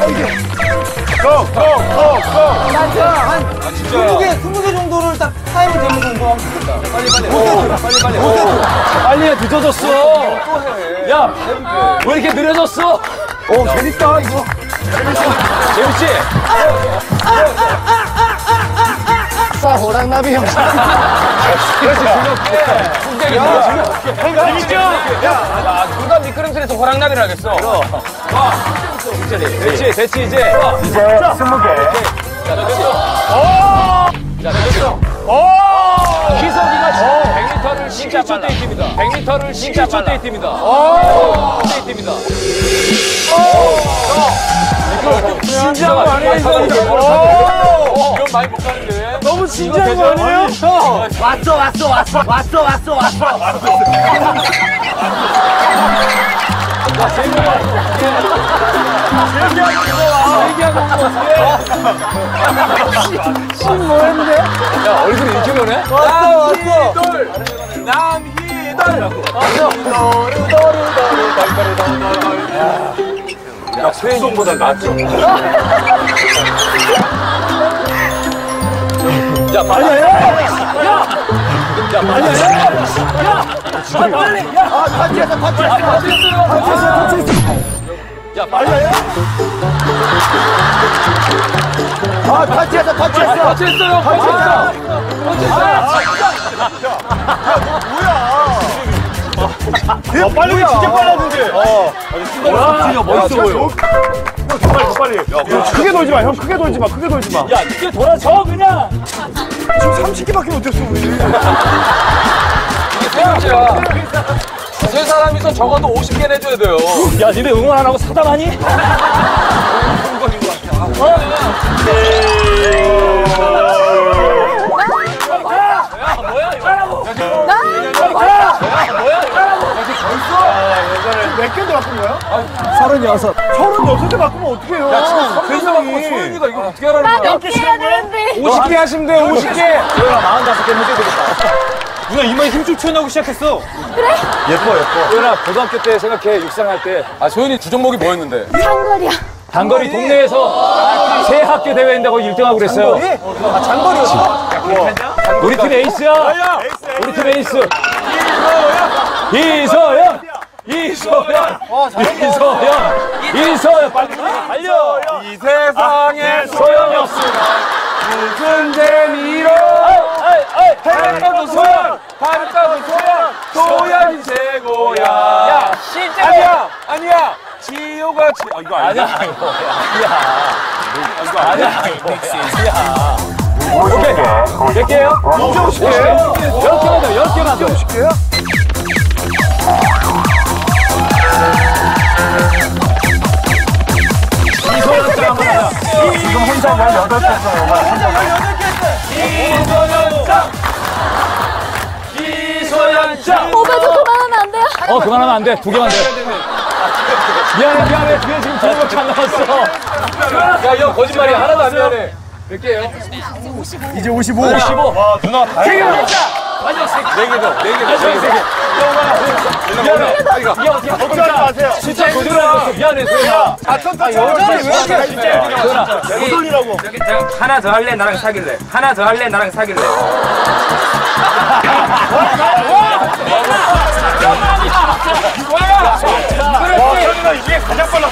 한 20개 정도를 딱 타임을 재면 정도 하면 좋겠다. 빨리. 빨리 늦어졌어. 야, 왜 이렇게 느려졌어? 재밌다, 이거. 재밌지? 호랑나비 형. 재밌죠? 야, 누가 미끄럼틀에서 호랑나비를 하겠어? 됐지, 이제. 이제 20개. 자, 됐어. 기석이가 100m를 12초 데이트입니다. 100m를 12초 데이트입니다. 데이트입니다. 진지한 거 아니야, 이거? 이건 많이 못 가는데. 너무 진지한 거 아니에요? 왔어. 뭐 했는데? 야, 얼굴이 이렇게 변해? 왔어. 야, 수행보다 낫죠? 야, 빨리 해! 야, 빨리! 야, 빨리 해! 터치했어. 터치했어요! 빨리 진짜 빨랐는데. 멋있어 보여. 빨리. 야, 크게 돌지 마, 형. 크게 돌지 마. 야, 이게 돌아서 그냥! 지금 30개밖에 못했어, 우리. 이게 세 번째야. 세 사람이서 적어도 50개 내줘야 돼요. 야, 니네 응원 안 하고 사담하니? 몇 개인데 바꾼 거야? 36. 36개 바꾸면 어떡해요? 야, 지금 세상에 소연이가 이거 어떻게 하라는 거야? 몇 개 해야 되는데. 50개 하시면 돼요, 50개! 소연아, 45개 해줘야 되겠다. 누나 이마에 힘줄 튀어나오기 시작했어. 소연아, 고등학교 때 생각해, 육상할 때. 아, 소연이 주종목이 뭐였는데? 장거리야. 단거리 동네에서 새 학교 대회 한다고 1등하고 그랬어요. 장거리였어? 우리 팀 에이스야. 우리 팀 에이스. 이소연. 빨리 달려. 이 세상에 소연이 없으면 무슨 재미로 해도 소연. 반짝은 소연이 최고야. 야, 진짜. 아니야. 지효가 이거 아니야? 아니야. 오케이. 몇 개요? 50개. 10개만 더. 10개만 더. 50개야? 이소연 짱 한번 하자. 지금 혼자 18개 이소연 짱. 오빠 저 그만하면 안 돼요? 그만하면 안 돼. 2개만 돼. 미안해. 뒤에 지금 2개밖에 안 남았어. 야, 이거 거짓말이야. 하나도 안 미안해. 몇 개예요? 이제 55. 55. 와, 누나 다 세 개 맞자. 마지막 4개 더. 4개 더. 미안해. 걱정하지 마세요. 진짜 거짓말했어. 미안해. 소연아. 여자를 왜 이렇게 진짜. 소연아. 고돌이라고. 하나 더 할래 나랑 사귈래. 하나 더 할래 나랑 사귈래. 와, 누나 이게 가장 빨라.